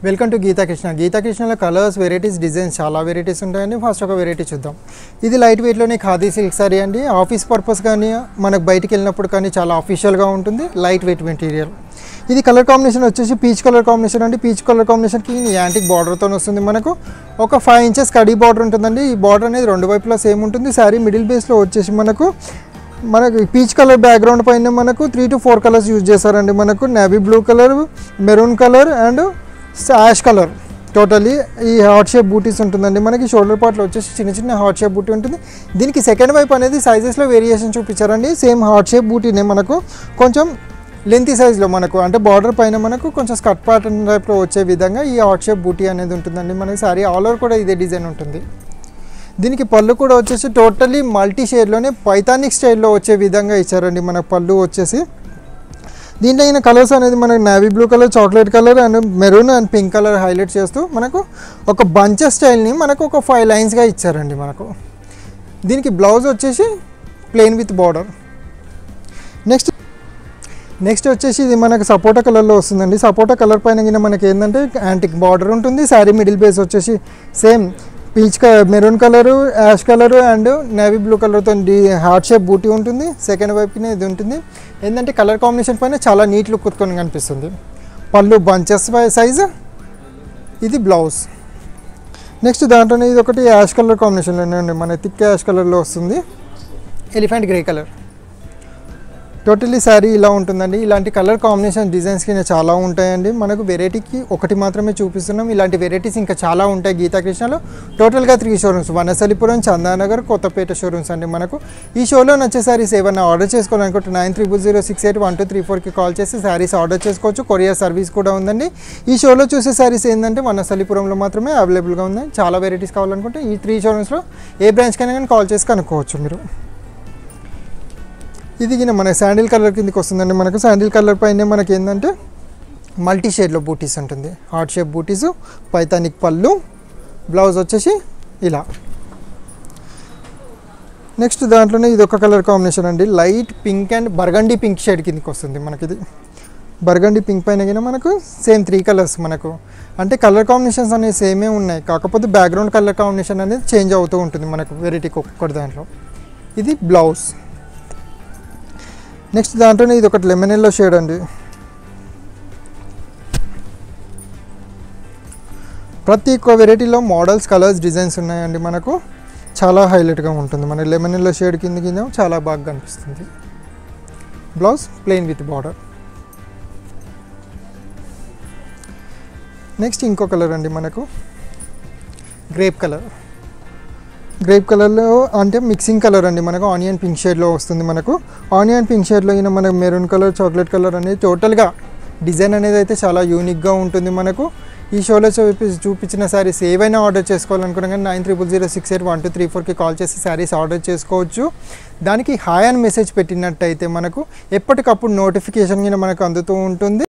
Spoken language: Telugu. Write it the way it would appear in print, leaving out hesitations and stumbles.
Welcome to Geethakrishna. గీతాకృష్ణలో కలర్స్, వెరైటీస్, డిజైన్స్ చాలా వెరైటీస్ ఉంటాయండి. ఫస్ట్ ఒక వెరైటీ చూద్దాం. ఇది లైట్ వెయిట్లోనే ఖాదీ సిల్క్ సారీ అండి. ఆఫీస్ పర్పస్ కానీ మనకు బయటికి వెళ్ళినప్పుడు కానీ చాలా అఫీషియల్గా ఉంటుంది. Light weight material. ఇది కలర్ కాంబినేషన్ వచ్చేసి పీచ్ కలర్ కాంబినేషన్ అండి. పీచ్ కలర్ కాంబినేషన్కి యాంటిక్ బార్డర్తో వస్తుంది. మనకు ఒక 5 ఇంచెస్ కడీ బార్డర్ ఉంటుందండి. ఈ బార్డర్ అనేది రెండు వైపులా సేమ్ ఉంటుంది. శారీ మిడిల్ బేస్లో వచ్చేసి మనకు పీచ్ కలర్ బ్యాక్గ్రౌండ్ పైన మనకు 3 to 4 కలర్స్ యూజ్ చేశారండి. మనకు navy blue colour, maroon colour and ash colour. Totally ఈ హార్ట్ షేప్ బూటీస్ ఉంటుందండి. మనకి షోల్డర్ పార్ట్లో వచ్చేసి చిన్న చిన్న హార్ట్ షేప్ బూటీ ఉంటుంది. దీనికి సెకండ్ వైపు అనేది సైజెస్లో వేరియేషన్ చూపించారండి. సేమ్ హార్ట్ షేప్ బూటీనే మనకు కొంచెం లెంతీ సైజ్లో మనకు అంటే బార్డర్ పైన మనకు కొంచెం స్కర్ట్ ప్యాటర్న్ టైప్లో వచ్చే విధంగా ఈ హార్ట్ షేప్ బూటీ అనేది ఉంటుందండి. మనకి సారీ ఆల్ ఓవర్ కూడా ఇదే డిజైన్ ఉంటుంది. దీనికి పళ్ళు కూడా వచ్చేసి టోటలీ మల్టీ షేడ్లోనే పైథానిక్ స్టైల్లో వచ్చే విధంగా ఇచ్చారండి. మన పళ్ళు వచ్చేసి దీంట్లో అయిన కలర్స్ అనేది మనకు navy blue colour, chocolate colour and maroon and pink colour highlight చేస్తూ మనకు ఒక బంచెస్ స్టైల్ని మనకు ఒక 5 లైన్స్గా ఇచ్చారండి. మనకు దీనికి బ్లౌజ్ వచ్చేసి ప్లెయిన్ విత్ బార్డర్. నెక్స్ట్ వచ్చేసి ఇది మనకు సపోటా కలర్లో వస్తుందండి. సపోటా కలర్ పైన మనకి ఏంటంటే యాంటిక్ బార్డర్ ఉంటుంది. శారీ మిడిల్ బేస్ వచ్చేసి same peach maroon colour, ash colour and navy blue కలర్తో హార్ట్ షేప్ బూటీ ఉంటుంది. సెకండ్ వైపునే ఇది ఉంటుంది. ఏంటంటే కలర్ కాంబినేషన్ పైన చాలా నీట్ లుక్ కొట్టుకొని కనిపిస్తుంది. పళ్ళు బంచెస్ సైజు, ఇది బ్లౌజ్. నెక్స్ట్ దాంట్లోనే ఇది ఒకటి యాష్ కలర్ కాంబినేషన్లోనే అండి. మన థిక్ యాష్ కలర్లో వస్తుంది. Elephant grey colour. Totally sari ఇలా ఉంటుందండి. ఇలాంటి కలర్ కాంబినేషన్ డిజైన్స్కి చాలా ఉంటాయండి. మనకు వెరైటీకి ఒకటి మాత్రమే చూపిస్తున్నాం. ఇలాంటి వెరైటీస్ ఇంకా చాలా ఉంటాయి గీతాకృష్ణలో. టోటల్గా 3 షోరూమ్స్, వనసలిపురం, చందానగర్, కొత్తపేట షోరూమ్స్ అండి. మనకు ఈ షోలో నచ్చే శారీస్ ఏమన్నా ఆర్డర్ చేసుకోవాలనుకుంటే 9300681234కి కాల్ చేసి శారీస్ ఆర్డర్ చేసుకోవచ్చు. కొరియర్ సర్వీస్ కూడా ఉందండి. ఈ షోలో చూసే శారీస్ ఏంటంటే వనసలిపురంలో మాత్రమే అవైలబుల్గా ఉంది. చాలా వెరైటీస్ కావాలనుకుంటే ఈ 3 షోరూమ్స్లో ఏ బ్రాంచ్కైనా కానీ కాల్ చేసి కనుక్కోవచ్చు మీరు. ఇది మన శాండిల్ కలర్ కిందకి వస్తుందండి. మనకు శాండిల్ కలర్ పైన మనకి ఏంటంటే మల్టీ షేడ్లో బూటీస్ ఉంటుంది. హార్ట్ షేప్ బూటీసు, పైథానిక్ పళ్ళు, బ్లౌజ్ వచ్చేసి ఇలా. నెక్స్ట్ దాంట్లోనే ఇది ఒక కలర్ కాంబినేషన్ అండి. Light pink and burgundy pink shade కిందకి వస్తుంది. మనకి ఇది బర్గండీ పింక్ పైన కింద మనకు సేమ్ 3 కలర్స్ మనకు అంటే కలర్ కాంబినేషన్స్ అనేవి సేమే ఉన్నాయి. కాకపోతే బ్యాక్గ్రౌండ్ కలర్ కాంబినేషన్ అనేది చేంజ్ అవుతూ ఉంటుంది మనకు వెరైటీకి ఒక్కొక్కటి దాంట్లో. ఇది బ్లౌజ్. నెక్స్ట్ దాంట్లోనే ఇది ఒకటి లెమన్ ఎల్లో షేడ్ అండి. ప్రతి ఒక్క వెరైటీలో మోడల్స్, కలర్స్, డిజైన్స్ ఉన్నాయండి. మనకు చాలా హైలైట్గా ఉంటుంది. మన లెమన్ ఎల్లో షేడ్ కింద చాలా బాగా కనిపిస్తుంది. Blouse plain with border. Next ఇంకో కలర్ అండి. మనకు గ్రేప్ కలర్. గ్రేప్ కలర్లో అంటే మిక్సింగ్ కలర్ అండి. మనకు ఆనియన్ పింక్ షేడ్లో వస్తుంది. మనకు ఆనియన్ పింక్ షేడ్లో అయినా మనకు మెరూన్ కలర్, చాక్లెట్ కలర్ అనేది టోటల్గా డిజైన్ అనేది అయితే చాలా యూనిక్గా ఉంటుంది. మనకు ఈ షోలో చూపించిన శారీస్ ఏవైనా ఆర్డర్ చేసుకోవాలనుకున్నా కానీ 9300681234కి కాల్ చేసి శారీస్ ఆర్డర్ చేసుకోవచ్చు. దానికి హాయ్ అని మెసేజ్ పెట్టినట్టయితే మనకు ఎప్పటికప్పుడు నోటిఫికేషన్ మనకు అందుతూ ఉంటుంది.